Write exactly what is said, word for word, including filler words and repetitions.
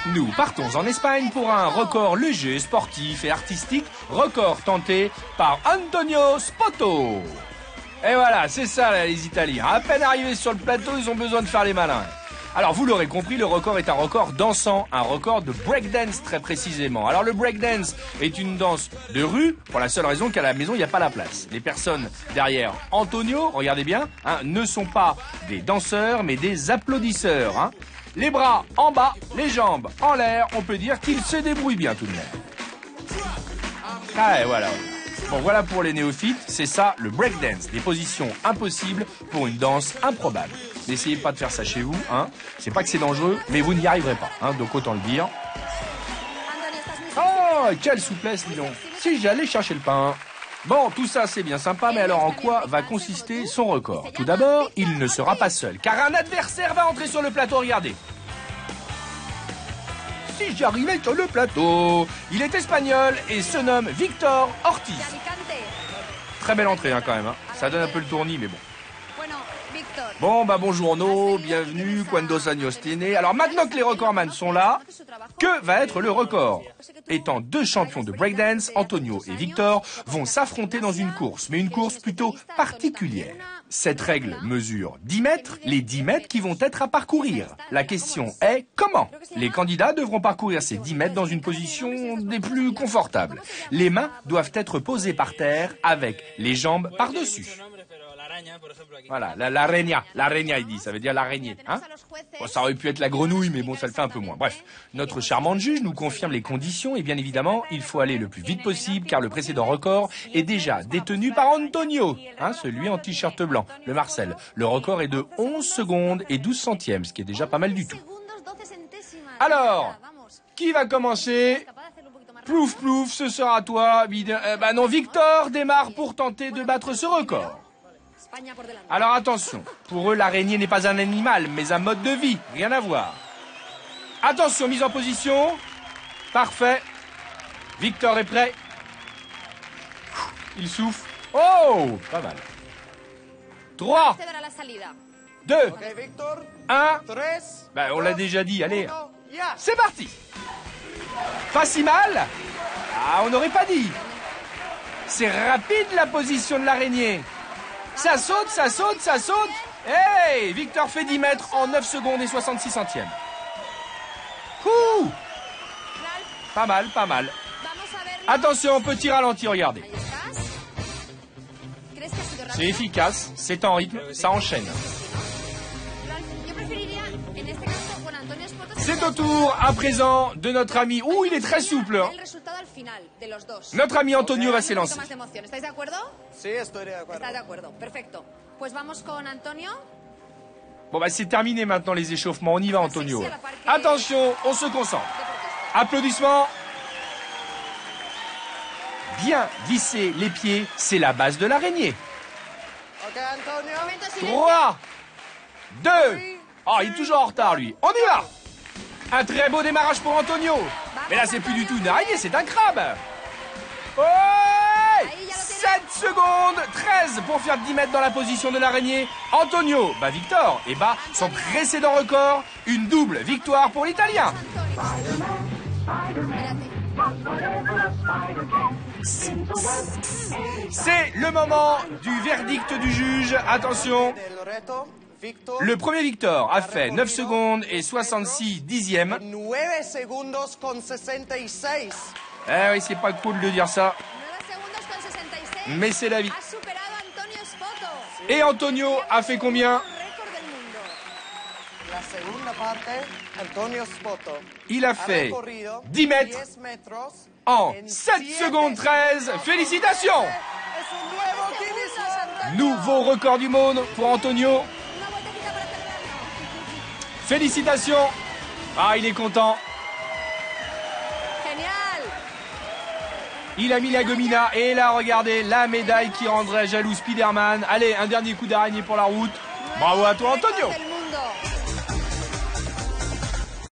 Nous partons en Espagne pour un record léger, sportif et artistique, record tenté par Antonio Spoto. Et voilà, c'est ça là, les Italiens. À peine arrivés sur le plateau, ils ont besoin de faire les malins. Alors vous l'aurez compris, le record est un record dansant, un record de breakdance très précisément. Alors le breakdance est une danse de rue pour la seule raison qu'à la maison il n'y a pas la place. Les personnes derrière Antonio, regardez bien, hein, ne sont pas des danseurs mais des applaudisseurs. Hein. Les bras en bas, les jambes en l'air, on peut dire qu'ils se débrouillent bien tout de même. Ah et voilà. Bon voilà pour les néophytes, c'est ça le breakdance, des positions impossibles pour une danse improbable. N'essayez pas de faire ça chez vous, hein. C'est pas que c'est dangereux, mais vous n'y arriverez pas, hein, donc autant le dire. Oh, quelle souplesse, dis donc. Si j'allais chercher le pain. Bon, tout ça c'est bien sympa, mais alors en quoi va consister son record? Tout d'abord, il ne sera pas seul, car un adversaire va entrer sur le plateau, regardez. Si j'arrivais sur le plateau. Il est espagnol et se nomme Victor Ortiz. Très belle entrée hein, quand même, hein. Ça donne un peu le tournis, mais bon. Bon, bah bonjour, no, bienvenue, cuantos años tiene. Alors maintenant que les recordman sont là, que va être le record? Étant deux champions de breakdance, Antonio et Victor vont s'affronter dans une course, mais une course plutôt particulière. Cette règle mesure dix mètres, les dix mètres qui vont être à parcourir. La question est comment? Les candidats devront parcourir ces dix mètres dans une position des plus confortables. Les mains doivent être posées par terre avec les jambes par-dessus. Voilà, la, la reña, la reña il dit, ça veut dire l'araignée. Hein bon, ça aurait pu être la grenouille, mais bon, ça le fait un peu moins. Bref, notre charmante juge nous confirme les conditions et bien évidemment, il faut aller le plus vite possible car le précédent record est déjà détenu par Antonio, hein, celui en t-shirt blanc, le Marcel. Le record est de onze secondes et douze centièmes, ce qui est déjà pas mal du tout. Alors, qui va commencer? Plouf, plouf, ce sera toi. Euh, bah non, Victor démarre pour tenter de battre ce record. Alors attention, pour eux l'araignée n'est pas un animal, mais un mode de vie, rien à voir. Attention, mise en position. Parfait. Victor est prêt. Il souffle. Oh, pas mal. trois, deux, un. Ben, on l'a déjà dit, allez. C'est parti. Pas si mal. Ah, on n'aurait pas dit. C'est rapide la position de l'araignée. Ça saute, ça saute, ça saute. Hey, Victor fait dix mètres en neuf secondes et soixante-six centièmes. Ouh. Pas mal, pas mal. Attention, petit ralenti, regardez. C'est efficace, c'est en rythme, ça enchaîne. C'est au tour à présent de notre ami. Ouh, il est très souple. Hein. Notre ami Antonio va s'élancer. Bon bah c'est terminé maintenant les échauffements, on y va Antonio. Attention, on se concentre. Applaudissements. Bien visser les pieds, c'est la base de l'araignée. trois, deux, oh il est toujours en retard lui. On y va. Un très beau démarrage pour Antonio. Mais là c'est plus du tout une araignée, c'est un crabe. Ouais, sept secondes treize pour faire dix mètres dans la position de l'araignée. Antonio bat Victor et bat son précédent record. Une double victoire pour l'Italien. C'est le moment du verdict du juge. Attention. Le premier Victor a fait neuf secondes et soixante-six dixièmes. Eh oui, c'est pas cool de dire ça. Mais c'est la vie. Et Antonio a fait combien? Il a fait dix mètres en sept secondes treize. Félicitations! Nouveau record du monde pour Antonio. Félicitations. Ah, il est content. Il a mis la gomina et là, regardez, la médaille qui rendrait jaloux Spider-Man. Allez, un dernier coup d'araignée pour la route. Bravo à toi, Antonio.